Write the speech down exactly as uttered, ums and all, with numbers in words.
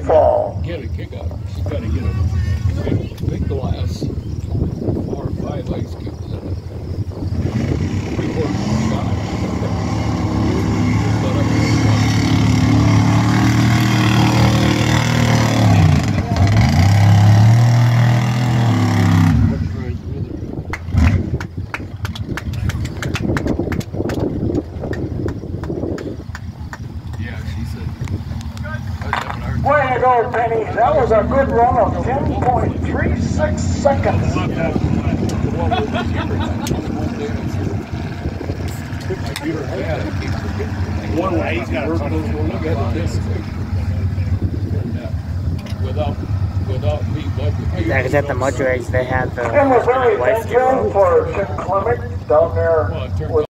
fall. Get a kick out of it. She's got to get a big, big glass, four or five ice cubes in it. Three quarters of a shot. Let up the Way to go, Penny. That was a good run of ten point three six seconds. One way, he's got to look at this without, without me. Yeah, because at the mud drags, they had the And we're very white thankful for Jim Clement down there with